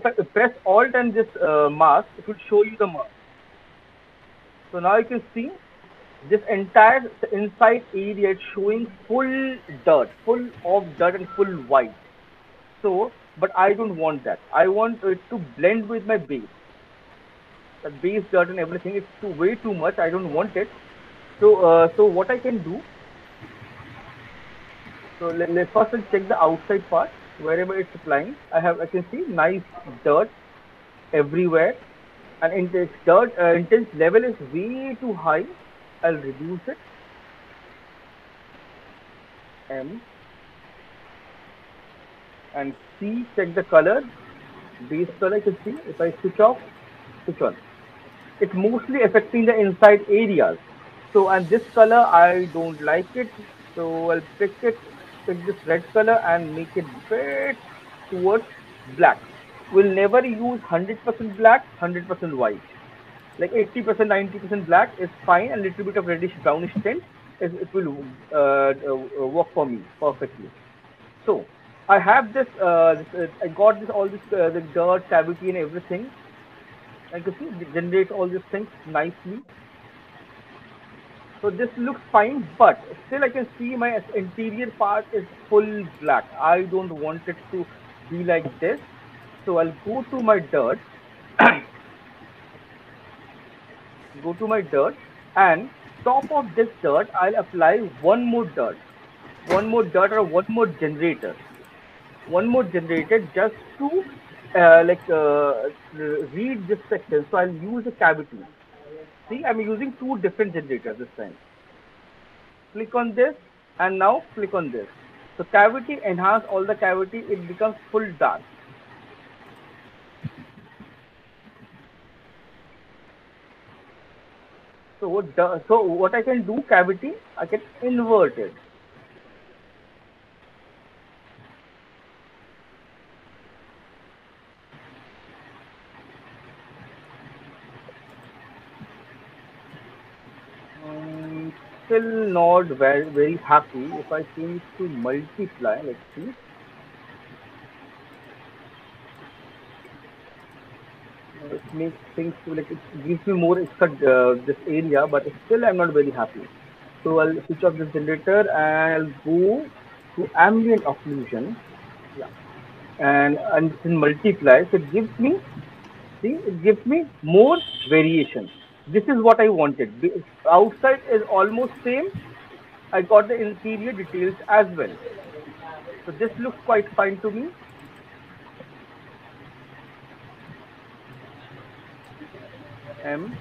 if I press Alt and this mask, it will show you the mask. So now you can see this entire inside area is showing full dirt, full of dirt and full white. So, but I don't want that. I want it to blend with my base. The base dirt and everything is too way too much. I don't want it. So what I can do? So let's first check the outside part wherever it's applying. I can see nice dirt everywhere, and intense dirt intense level is way too high. I'll reduce it. M and C. Check the color. Base color. You can see if I switch off, switch on. It's mostly affecting the inside areas. So, and this color I don't like it. So I'll pick this red color and make it bit towards black. We'll never use 100% black, 100% white. Like 80%, 90% black is fine, and a little bit of reddish brownish tint it will work for me perfectly. So I have this, I got this all this the dirt, cavity, and everything. I can see it generates all these things nicely. So this looks fine, but still I can see my interior part is full black. I don't want it to be like this. So I'll go to my dirt, go to my dirt, and top of this dirt, I'll apply one more dirt or one more generator, just to read this section. So I'll use a cavity. See, I'm using two different generators this time. Click on this, and now click on this. So cavity enhance all the cavity, it becomes full dark. So what I can do, cavity, I can invert it. Still not very happy. If I change to multiply, let's see. It makes things like it gives me more extra this area, but still I'm not very happy. So I'll switch off this generator and I'll go to ambient occlusion. Yeah, and in multiply, so it gives me, see, it gives me more variation. This is what I wanted. The outside is almost same. I got the interior details as well. So this looks quite fine to me. M.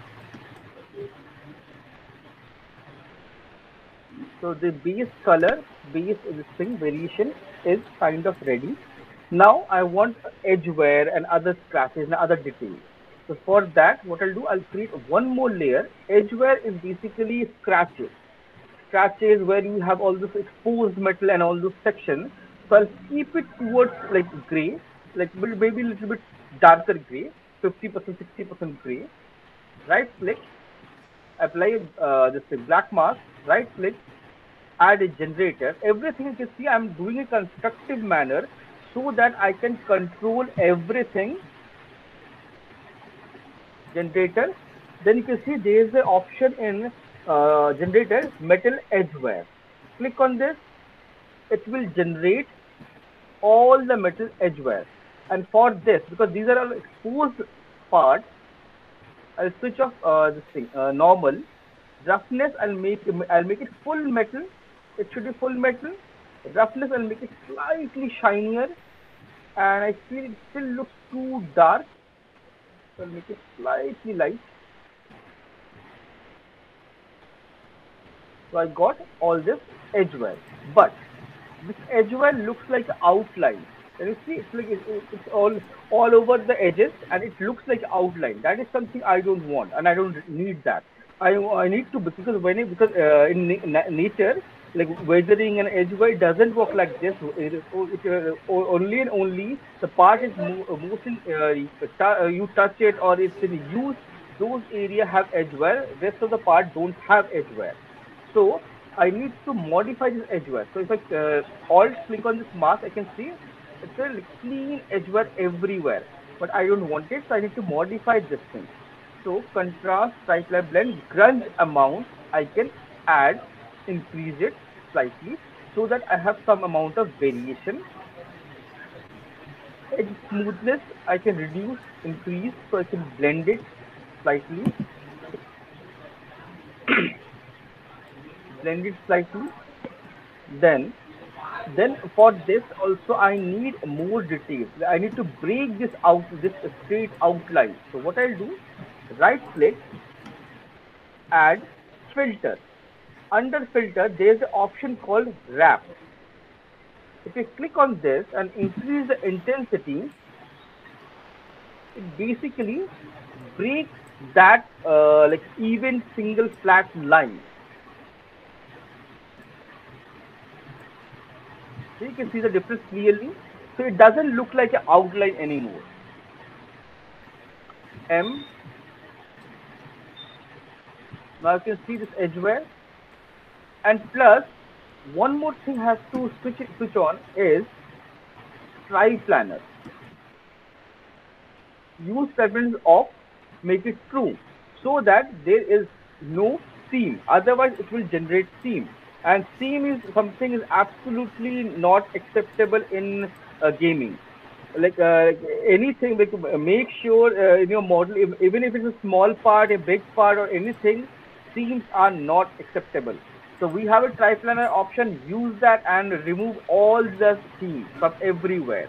So the base color, base this thing variation is kind of ready. Now I want edge wear and other scratches and other details. So for that, what I'll do, I'll create one more layer. Edge wear is basically scratches. Scratches where you have all this exposed metal and all those sections. So I'll keep it towards like gray, like maybe a little bit darker gray, 50%, 60% gray. Right click, apply this thing, black mask, right click, add a generator. Everything you can see I'm doing a constructive manner so that I can control everything. Generator. Then you can see there is an option in generator, metal edge wear. Click on this. It will generate all the metal edge wear. And for this, because these are all exposed parts, I'll switch off this thing, normal roughness. I'll make it full metal. It should be full metal. Roughness, I'll make it slightly shinier, and I feel it still looks too dark, so I'll make it slightly light. So I got all this edge wear, but this edge wear looks like outline. Can you see? It's like it's all over the edges, and it looks like outline. That is something I don't want, and I don't need that. I need to, because in nature, like weathering and edge wear doesn't work like this. Only and only the part is motion. You touch it or it's in use. Those area have edge wear. Rest of the part don't have edge wear. So I need to modify this edge wear. So if I alt click on this mask, I can see it's a clean edge wear everywhere. but I don't want it, so I need to modify this thing. So contrast, stripe blend, grunge amount, I can add, increase it slightly so that I have some amount of variation. Edge smoothness, I can reduce, increase, so I can blend it slightly, blend it slightly. Then, then for this also I need more details. I need to break this out, this straight outline. So what I'll do, right click, add filter. Under filter, there's an option called wrap. If you click on this and increase the intensity, it basically breaks that like even single flat line. So you can see the difference clearly. So it doesn't look like an outline anymore. M. Now you can see this edgeware. And plus, one more thing has to switch on is Planner. Use preference off, make it true, so that there is no seam. Otherwise, it will generate seam. And seam is something is absolutely not acceptable in gaming. Like anything, like make sure in your model, even if it's a small part, a big part, or anything, seams are not acceptable. So we have a triplanar option. Use that and remove all the seams from everywhere.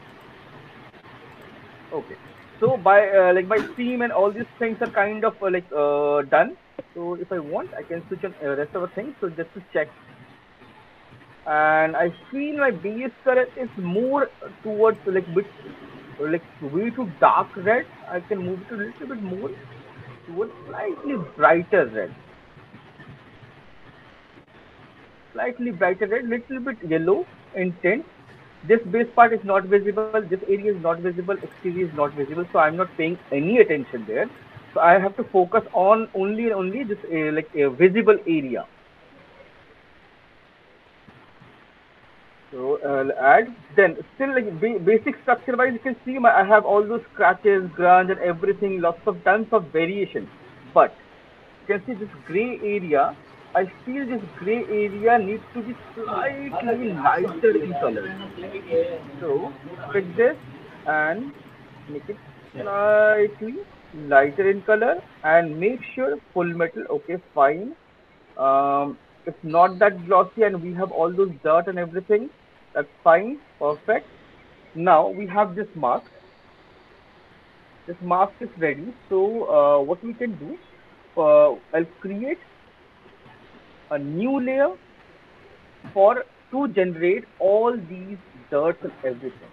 Okay. So by like my seam and all these things are kind of done. So if I want, I can switch on rest of the things. So just to check, and I feel my base color is more towards like bit like way too dark red. I can move it a little bit more towards slightly brighter red, little bit yellow in tint. This base part is not visible. This area is not visible. Exterior is not visible. So I'm not paying any attention there. So I have to focus on only this visible area. So add, then still like basic structure wise, you can see I have all those scratches, grunge, and everything, lots of tons of variation. But you can see this gray area. I feel this gray area needs to be slightly lighter in color. So pick this and make it slightly lighter in color and make sure full metal. Okay, fine. It's not that glossy and we have all those dirt and everything. That's fine. Perfect. Now we have this mask. This mask is ready. So what we can do, I'll create a new layer for to generate all these dirt and everything.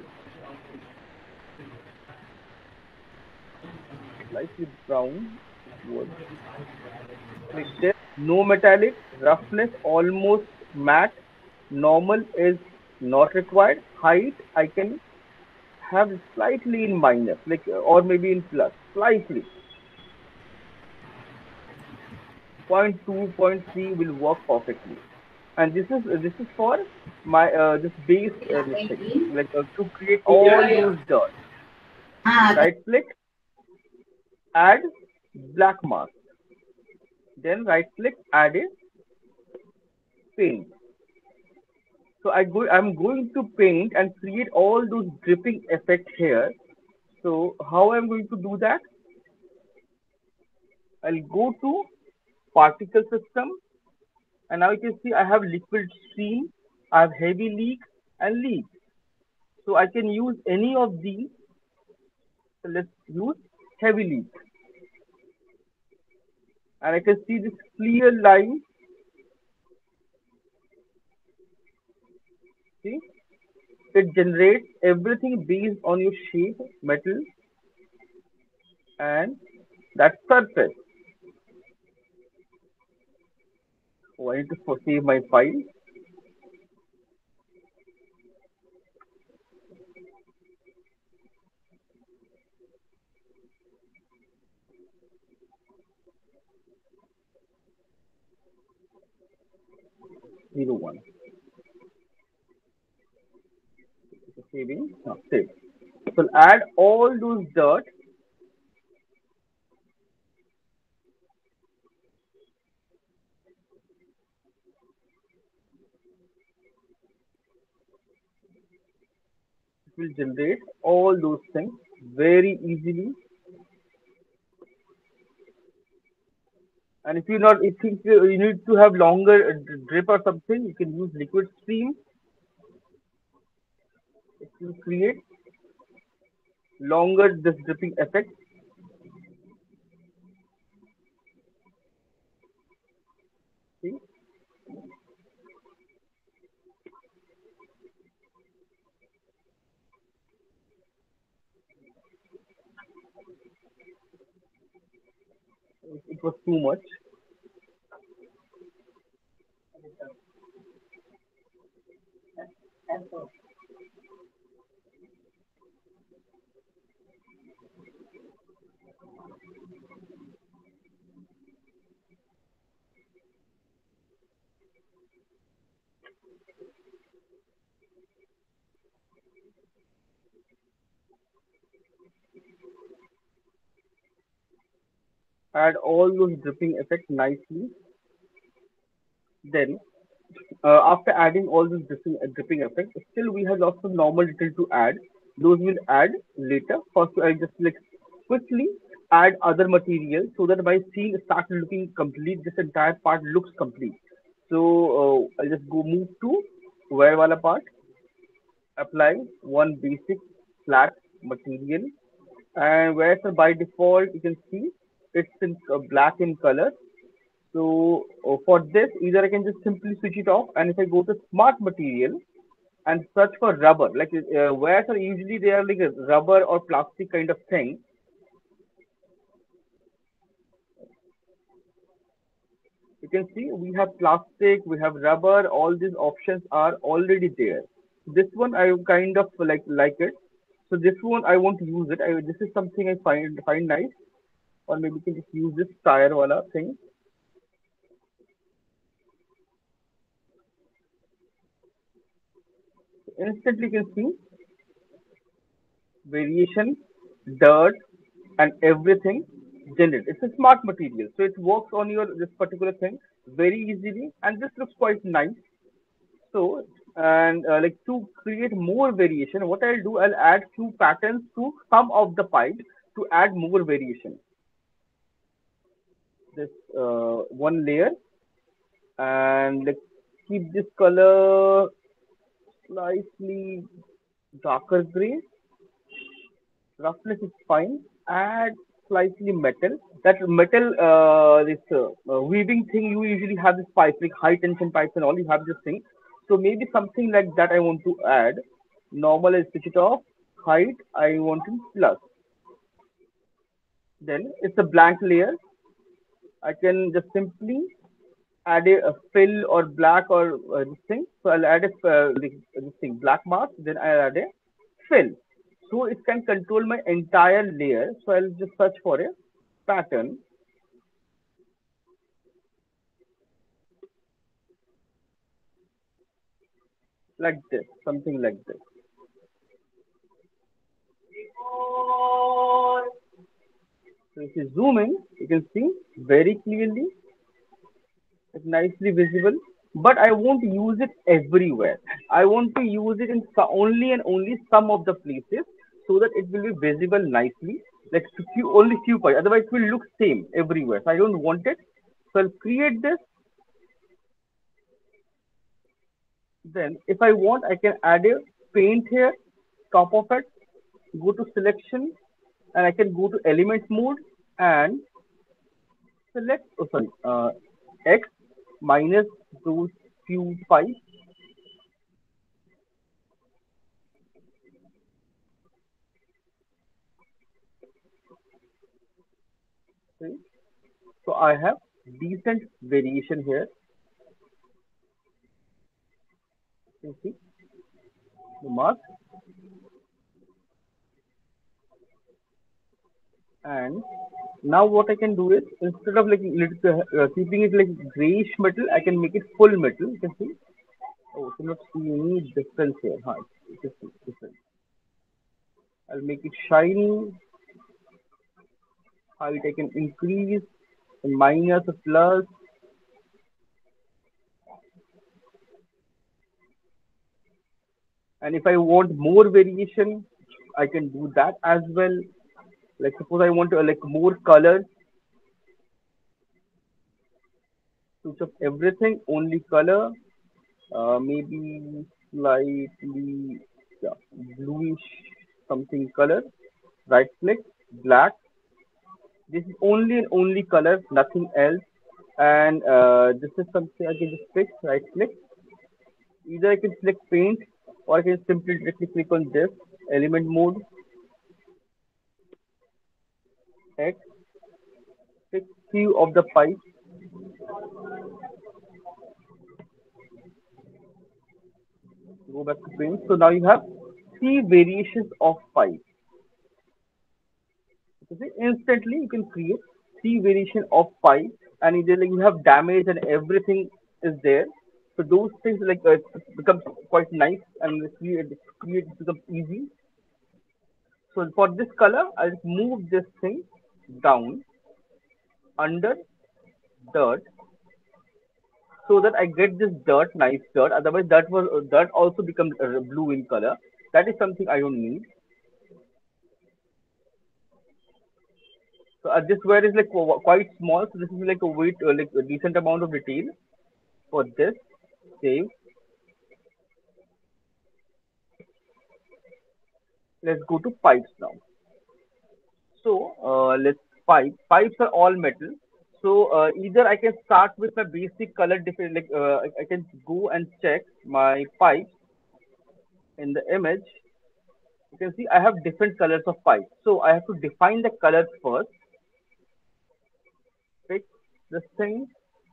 Slightly brown wood. Click there. No metallic. Roughness almost matte. Normal is not required. Height I can have slightly in minus, like or maybe in plus, slightly. 0.2, 0.3 will work perfectly. And this is for my this base this thing, to create all those dots. Right click, add black mask. Then right click, add a paint. So I'm going to paint and create all those dripping effects here. So how I'm going to do that? I'll go to particle system, and now you can see I have liquid stream, I have heavy leak and leak. So I can use any of these. So let's use heavy leak, and I can see this clear line. See, it generates everything based on your shape, metal, and that surface. Oh, I need to save my file. 01. Saving. Save. So I'll add all those dirt. It will generate all those things very easily. And if you not, if you need to have longer drip or something, you can use liquid stream. It will create longer this dripping effect. See, it was too much. Add all those dripping effects nicely. Then, after adding all those dripping effects, still we have lots of normal detail to add. Those we'll add later. First, I just like quickly add other material so that my scene starts looking complete. This entire part looks complete. So I'll just go move to wear wala part. Apply one basic flat material, and where by default you can see it's in black in color. So for this, either I can just simply switch it off, and if I go to smart material and search for rubber, like wares are usually they are like a rubber or plastic kind of thing. You can see we have plastic, we have rubber, all these options are already there. This one I kind of like it. So this one I won't use it. This is something I find nice, or maybe we can just use this tire wala thing. Instantly you can see variation, dirt, and everything generated. It's a smart material, so it works on your this particular thing very easily, and this looks quite nice. So, and like to create more variation, what I'll do, I'll add few patterns to some of the pipe to add more variation. This one layer, and like keep this color slightly darker gray. Roughness is fine. Add slightly metal. That metal, this weaving thing, you usually have this pipe, like high tension pipes and all. You have this thing. So maybe something like that I want to add. Normal is switch it off. Height I want in plus. Then it's a blank layer. I can just simply add a fill or black or this thing. So I'll add a this thing black mask. Then I'll add a fill. So it can control my entire layer. So I'll just search for a pattern like this, something like this. So if you zoom in, you can see very clearly, it's nicely visible. But I won't use it everywhere. I want to use it in only and only some of the places so that it will be visible nicely. Like few, only few points. Otherwise, it will look same everywhere. So I don't want it. So I'll create this. Then, if I want, I can add a paint here, top of it, go to selection, and I can go to element mode and select, oh sorry, X minus those few five. Okay. So I have decent variation here. You see the mark, and now what I can do is instead of like keeping it like grayish metal, I can make it full metal. You can see. Oh, you cannot see any difference here. Huh, it is different. I'll make it shiny. Height I can increase, minus, plus. And if I want more variation, I can do that as well. Like suppose I want to like more colors, switch up everything, only color, maybe slightly, yeah, bluish something color. Right click, black. This is only and only color, nothing else. And this is something I can just fix. Right click. Either I can select paint or I can simply directly click on this element mode, X, pick few of the pipe, go back to paint. So now you have three variations of pipe. Okay, instantly you can create three variation of pipe, and either like you have damage and everything is there. So those things like becomes quite nice and create becomes easy. So for this color, I'll move this thing down under dirt so that I get this dirt, nice dirt. Otherwise, dirt also becomes blue in color. That is something I don't need. So this wire is like quite small. So this is like a weight, like a decent amount of detail for this. Save. Let's go to pipes now. So let's pipe. Pipes are all metal. So either I can start with my basic color different. Like I can go and check my pipes in the image. You can see I have different colors of pipes. So I have to define the colors first. Pick this thing,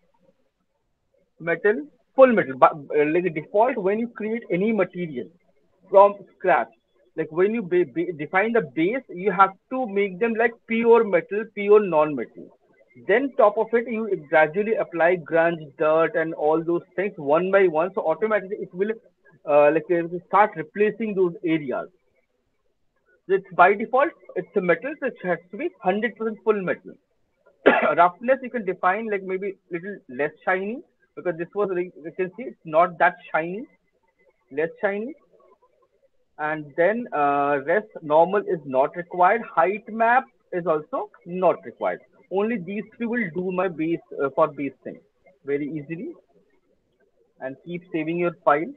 metal, full metal. But like default, when you create any material from scratch, like when you define the base, you have to make them like pure metal, pure non-metal. Then top of it, you gradually apply grunge, dirt, and all those things one by one. So automatically it will start replacing those areas. It's by default, it's a metal, so it has to be 100% full metal. Roughness you can define like maybe little less shiny because this was like, you can see it's not that shiny, less shiny. And then rest normal is not required. Height map is also not required. Only these three will do my base for base thing very easily. And keep saving your file.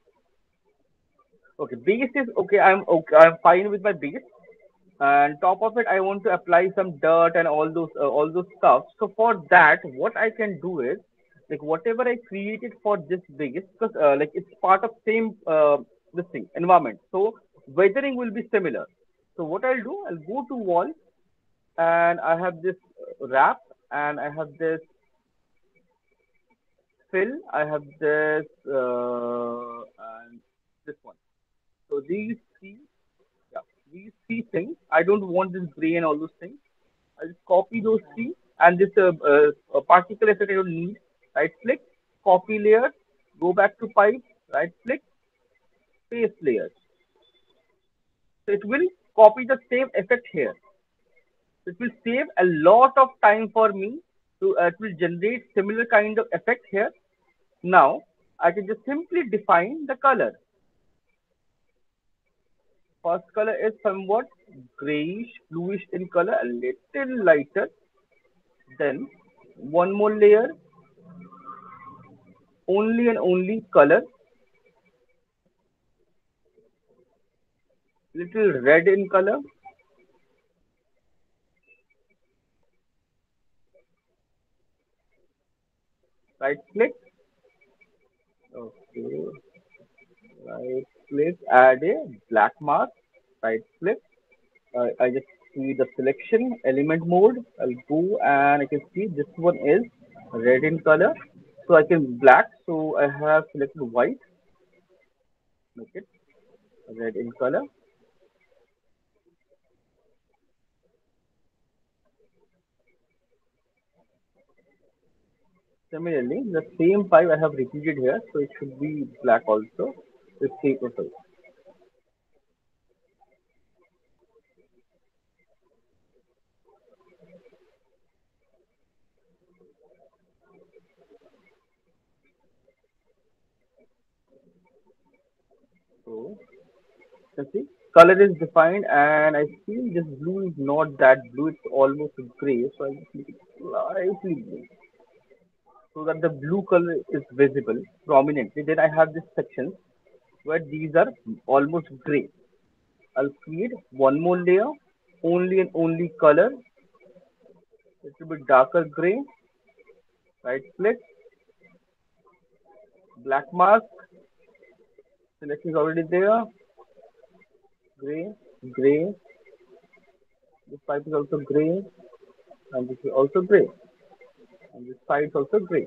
Okay, base is okay. I'm fine with my base. And top of it I want to apply some dirt and all those stuff. So for that what I can do is like whatever I created for this base, because like it's part of same this thing environment, so weathering will be similar. So what I'll do, I'll go to wall, and I have this wrap, and I have this fill, I have this and this one. So these three, yeah, these three things, I don't want this gray and all those things. I'll just copy those three, and this particle effect I don't need. Right click, copy layer, go back to pipe, right click, paste layer. So it will copy the same effect here. So it will save a lot of time for me to it will generate similar kind of effect here. Now I can just simply define the color. First color is somewhat grayish, bluish in color, a little lighter. Then one more layer, only and only color, little red in color. Right click, okay, right click, add a black mask. Right click, I just see the selection element mode. I'll go and I can see this one is red in color, so I can black. So I have selected white, make it red in color. Similarly, the same pipe I have repeated here, so it should be black also. The same process. So you see, color is defined, and I feel this blue is not that blue. It's almost gray, so I just make it slightly blue so that the blue color is visible prominently. Then I have this section where these are almost gray. I'll create one more layer, only and only color, little bit darker gray. Right click, black mask, selection is already there. Gray, gray. This pipe is also gray, and this is also gray, and this side is also gray.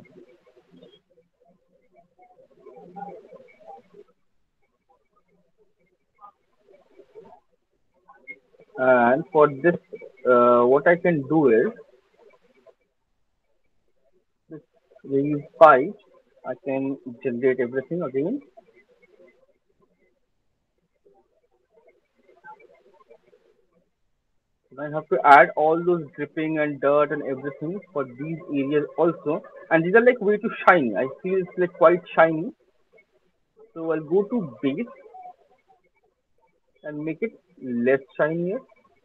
And for this, what I can do is this these pipes. I can generate everything again. I have to add all those dripping and dirt and everything for these areas also. And these are like way too shiny. I feel it's like quite shiny. So I'll go to base and make it less shinier.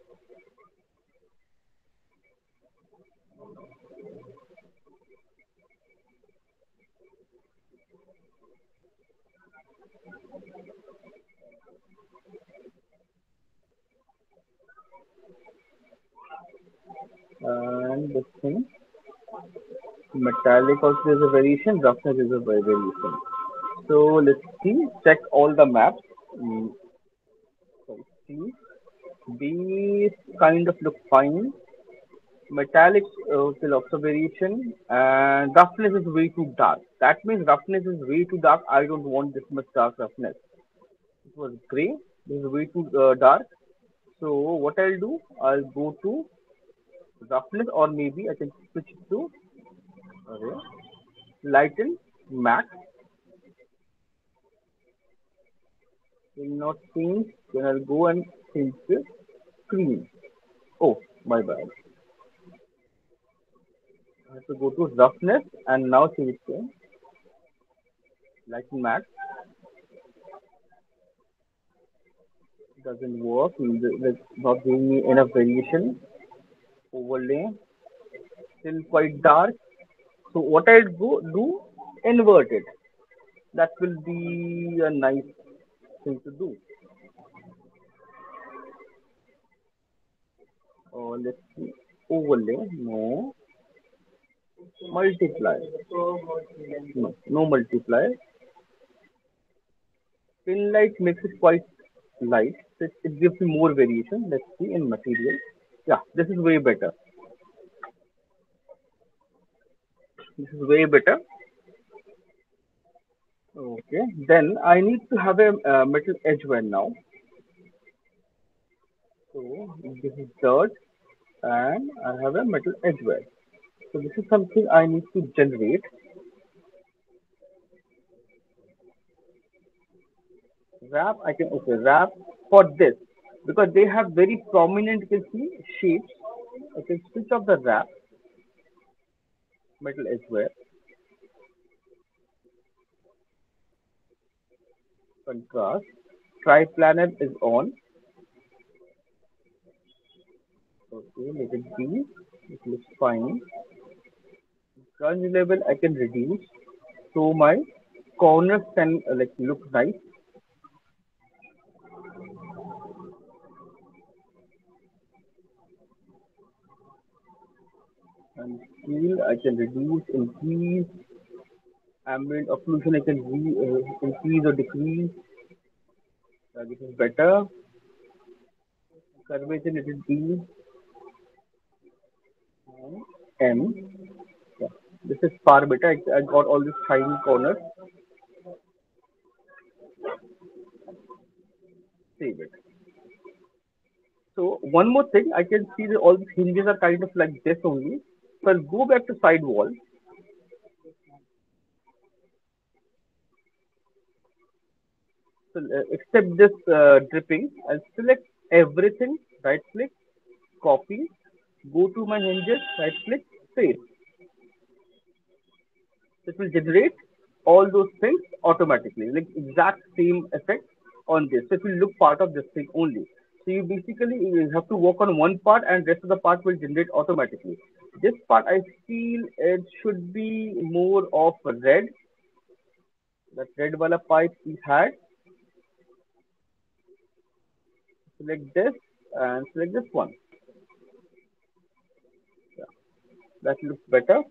And this thing, metallic also is a variation, roughness is a variation. So let's see, check all the maps. So see, these kind of look fine. Metallic still also variation, and roughness is way too dark. That means roughness is way too dark. I don't want this much dark roughness. It was gray. This is way too dark. So what I'll do, I'll go to roughness, or maybe I can switch to okay, lighten max. Will not change. Then I'll go and change the screen. Oh, my bad. I have to go to roughness and now change it to lighten max. Doesn't work. It's not giving me enough variation. Overlay still quite dark. So what I'll do, invert it. That will be a nice thing to do. Let's see. Overlay. No. Multiply. No. No multiply. Pin light makes it quite light. It gives me more variation. Let's see in material. Yeah, this is way better. This is way better. Okay. Then I need to have a metal edge wear now. So this is dirt, and I have a metal edge wear. So this is something I need to generate. Wrap, I can okay wrap for this because they have very prominent, you can see, shapes. I can switch off the wrap, metal edge wear, contrast. Triplanet is on. Okay, let it be. It looks fine. Grunge level I can reduce so my corners can like look nice. And scale I can reduce, increase. Ambient occlusion I can increase or decrease. This is better. Curvature let it be M. Yeah. This is far better. I got all these shiny corners. Save it. So one more thing, I can see that all these hinges are kind of like this only. So I'll go back to side wall. So except this dripping, I'll select everything. Right click, copy, Go to my hinges, right click, save. It will generate all those things automatically, like exact same effect on this. So it will look part of this thing only. So you have to work on one part and rest of the part will generate automatically. This part I feel it should be more of red. That red wala pipe we had. Select this and select this one. Yeah, that looks better.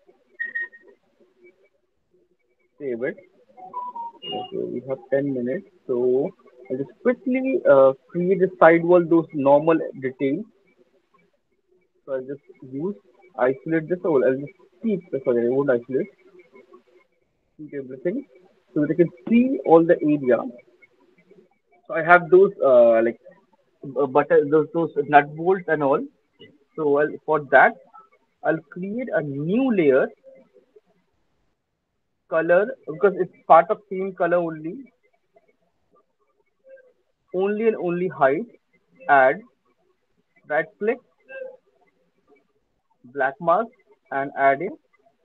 Save it. Okay, we have 10 minutes. So I'll just quickly create a sidewall, those normal details. So I'll just use isolate this or I'll just keep sorry, I won't isolate, keep everything so that I can see all the area. So I have those like butter those nut bolts and all. So for that I'll create a new layer color because it's part of same color only and only height. Add, right click, black mask and add a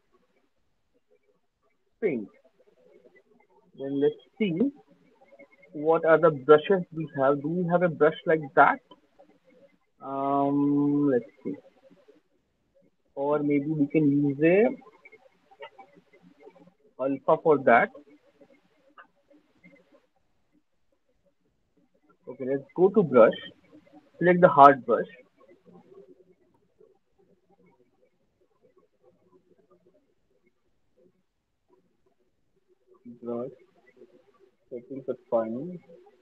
paint. Then let's see what are the brushes we have. Do we have a brush like that? Let's see. Or maybe we can use a alpha for that. Okay, let's go to brush. Select the hard brush. Brush. Settings are fine.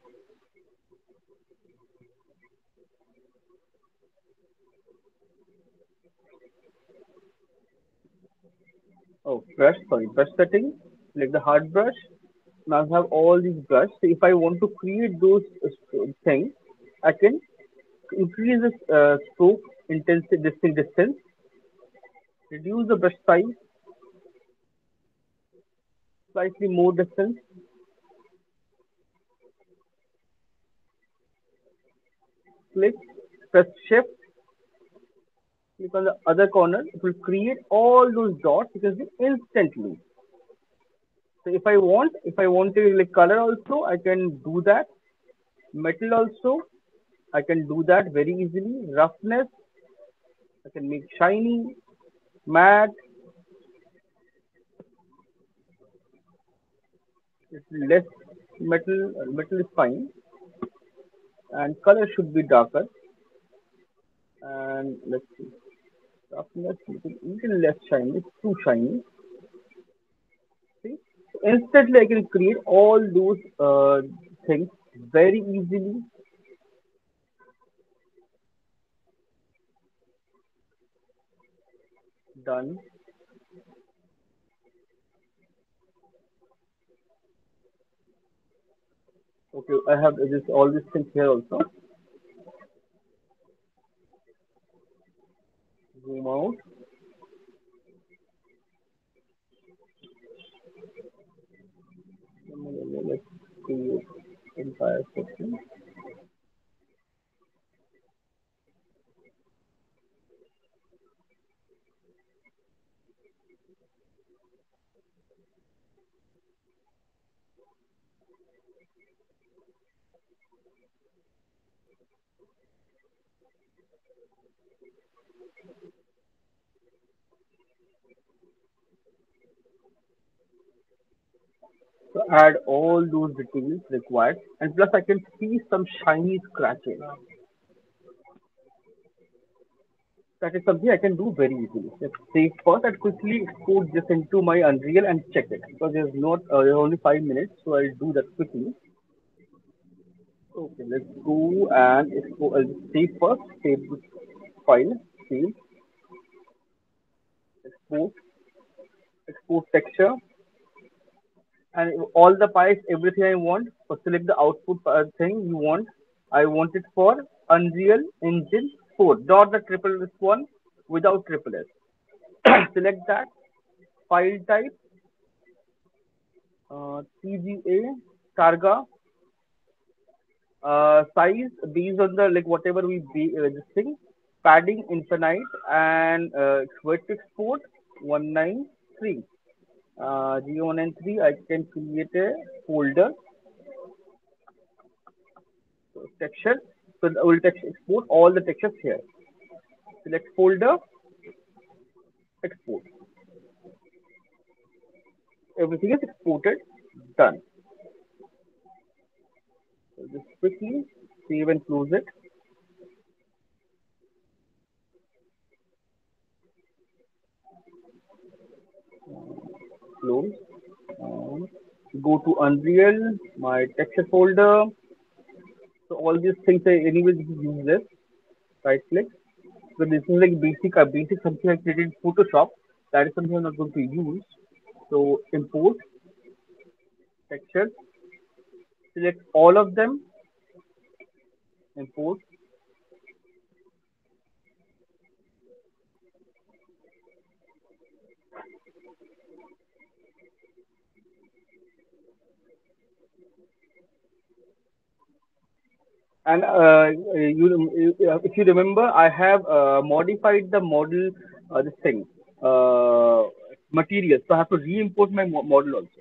Oh, brush. Sorry, brush setting. Select the hard brush. Now I have all these brush. So if I want to create those things, I can increase the stroke intensity, distance, reduce the brush size, slightly more distance, click, press shift, click on the other corner, it will create all those dots you can see instantly. So if I want to like color also, I can do that. Metal also, I can do that very easily. Roughness, I can make shiny, matte, it's less metal is fine, and color should be darker. And let's see, roughness, little less shiny, it's too shiny. See, so instantly I can create all those things very easily. Done. Okay, I have this all these things here also. Zoom out. Let's create entire section. So add all those details required, and plus I can see some shiny scratches. That is something I can do very easily. Let's save first and quickly export this into my Unreal and check it because there's only 5 minutes, so I'll do that quickly. Okay, let's go and export. Save first. Save this file. Save. Export. Export texture. And all the pipes, everything I want. So select the output thing you want. I want it for Unreal Engine 4. Not the triple S one without triple S. Select that. File type. TGA. Targa. Size based on the like whatever this thing. padding infinite, and it's word to export 193. 0193, I can create a folder, so texture. So I will text export all the textures here. Select folder, export. Everything is exported, done. So just quickly save and close it. Close. And go to Unreal, my texture folder. So all these things are anyway this is useless. Right click. So this is like basic something I created in Photoshop. That is something I'm not going to use. So import textures, select all of them, import, and if you remember, I have modified the model, this thing, uh, material. So I have to re-import my model also.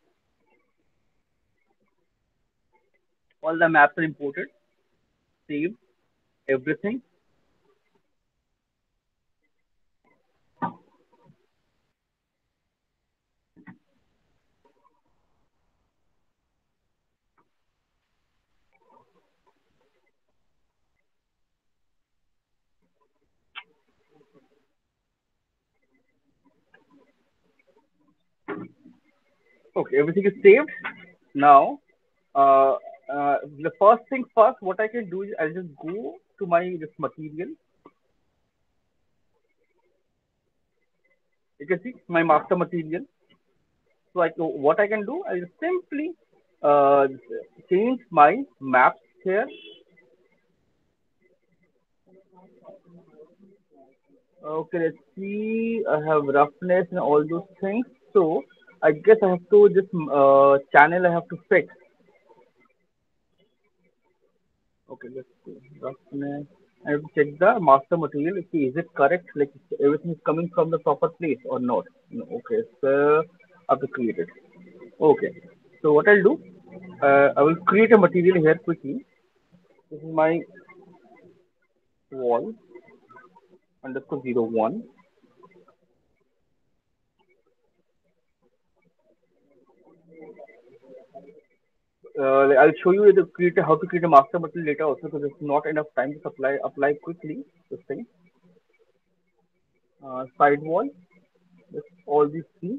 All the maps are imported, save everything. Okay, everything is saved. Now, uh, the first thing first, what I can do is I'll just go to my this material. You can see my master material. So what I can do, I simply uh, change my maps here. Okay, let's see. I have roughness and all those things. So I guess I have to this channel I have to fix. Okay, let's see. Roughness. I have to check the master material. See, is it correct? Like everything is coming from the proper place or not? No. Okay, so I have to create it. Okay. So what I'll do, I will create a material here quickly. This is my wall underscore 01. I'll show you how to create a master material later also because it's not enough time to apply quickly this thing. Side wall, just all these three,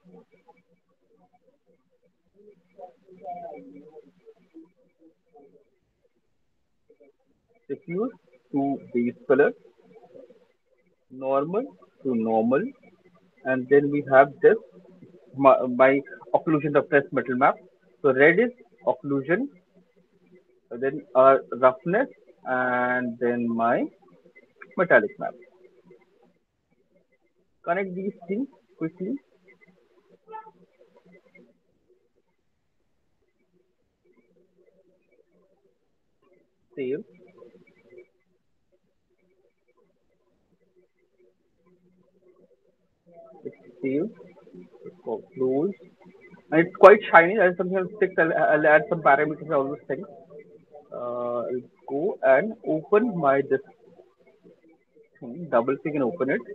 diffuse to base color, normal to normal, and then we have this my occlusion of press metal map. So red is occlusion, then roughness, and then my metallic map. Connect these things quickly, save, save, close, and it's quite shiny. I'll sometimes fix. I'll add some parameters and all those things. I'll go and open my this thing, double click and open it.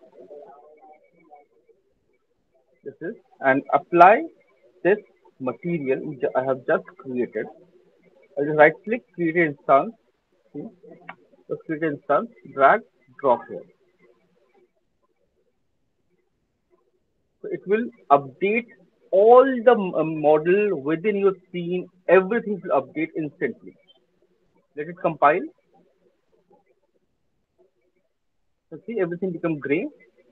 This is and apply this material which I have just created. I'll just right click, create an instance. See, just create an instance, drag, drop here. So it will update all the model within your scene. Everything will update instantly. Let it compile. So see, everything become gray.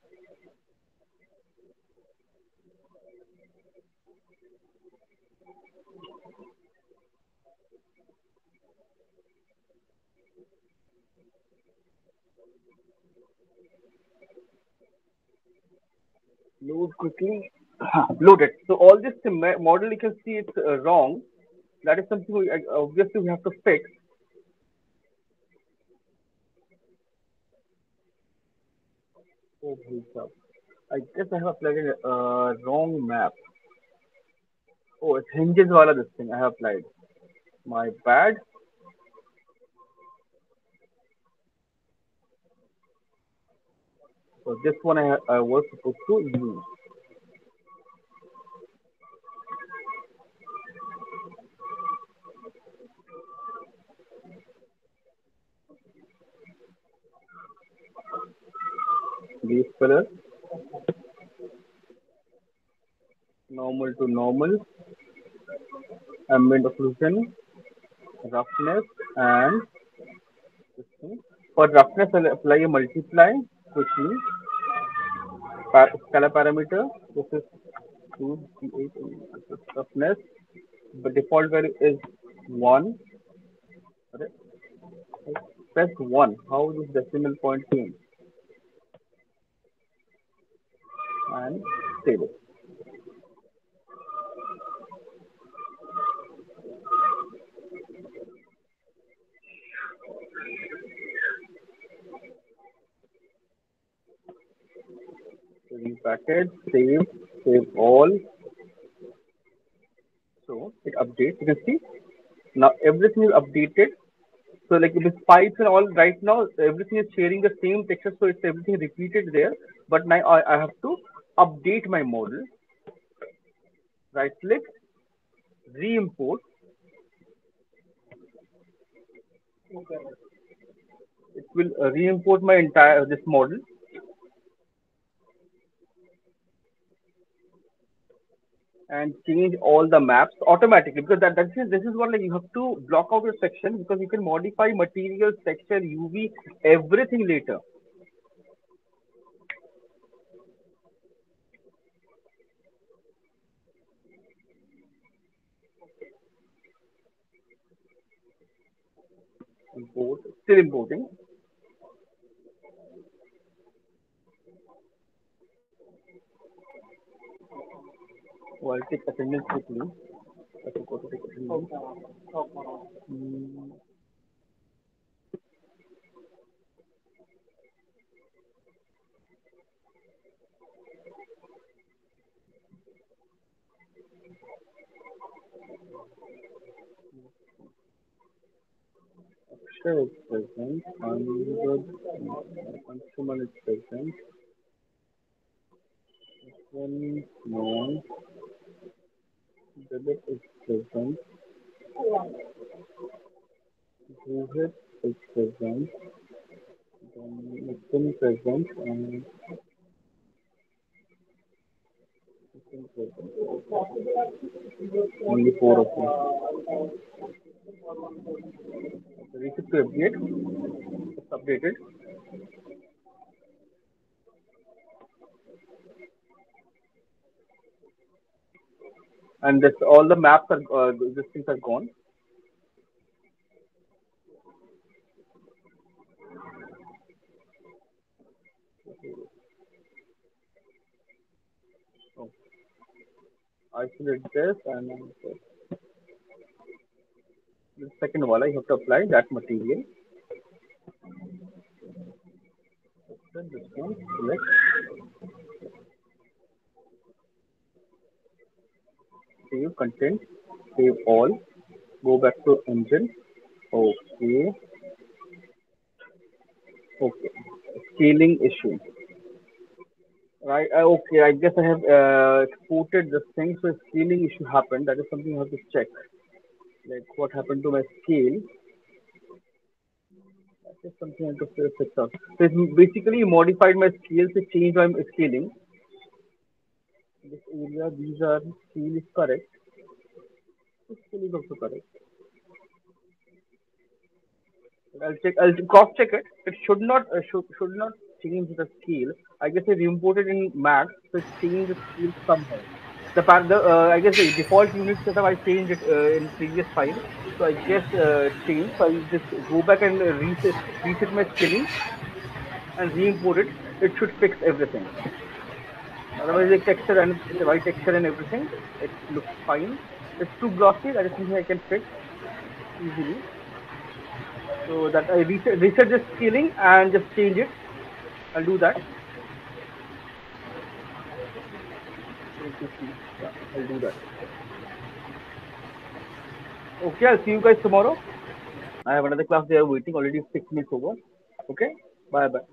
Load quickly. Load it. So all this model you can see it's wrong. That is something obviously we have to fix. Oh, bhai sahab. I guess I have applied a wrong map. Oh, it's hinges wala this thing I have applied. My bad. So this one I was supposed to use. Base color, normal to normal, ambient occlusion, roughness, and this thing. For roughness, I'll apply a multiply, which means scalar parameter. This is 2d8 roughness. The default value is 1. Correct? Press 1. How this decimal point change? And save it. Repackage, save all. So it updates. You can see now everything is updated. So like with pipes and all right now, everything is sharing the same texture, so it's everything repeated there. But now I have to update my model. Right click, re-import. It will re-import my entire this model and change all the maps automatically because this is what like you have to block out your section because you can modify materials, texture, UV, everything later. Import, still importing. So I'll take attendance quickly. I forgot to take attendance. Mm, Akshay is present. Anirudh, Anshuman is present. One, no. Dilip is present. Rohit is present. Then Nitin present and Nitin present. Only four of them. So reset to update. It's updated. And this all the maps are these things are gone. So isolate this and the second wala you have to apply that material. Then this one select, save content, save all, go back to engine. Okay, okay. Scaling issue. Right. Okay. I guess I have exported this thing, so a scaling issue happened. That is something I have to check. Like what happened to my scale. That is something I have to fix up. So it's basically modified my scale to change my scaling. This area, these are scale is correct. This scale is also correct. I'll check. I'll cross check it. It should not change the scale. I guess I imported in Max, so it changed the scale somehow. I guess the default unit setup I changed it in previous file. So I guess it changed. So I'll just go back and reset my scaling and re-import it. It should fix everything. Otherwise, the texture and the white texture and everything, it looks fine. It's too glossy. That is something I can fix easily. So that I reset the scaling and just change it. I'll do that. Let me see. Yeah, I'll do that. Okay, I'll see you guys tomorrow. I have another class there waiting already 6 minutes over. Okay, bye bye.